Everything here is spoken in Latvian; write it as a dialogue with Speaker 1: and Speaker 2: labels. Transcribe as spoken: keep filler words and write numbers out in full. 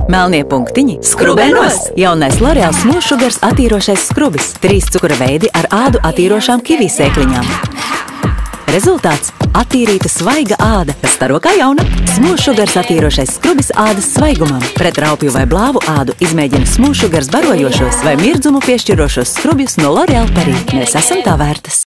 Speaker 1: Melnie punktiņi, skrubēnos! Jaunais L'Oreal Smooth Sugars attīrošais skrubis. Trīs cukura veidi ar ādu attīrošām kivī sēkliņām. Rezultāts – attīrīta svaiga āda, kas staro kā jauna. Smooth Sugars attīrošais skrubis ādas svaigumam. Pret raupju vai blāvu ādu izmēģina Smooth Sugars barojošos vai mirdzumu piešķirošos skrubjus no L'Oreal Paris. Mēs esam tā vērtas.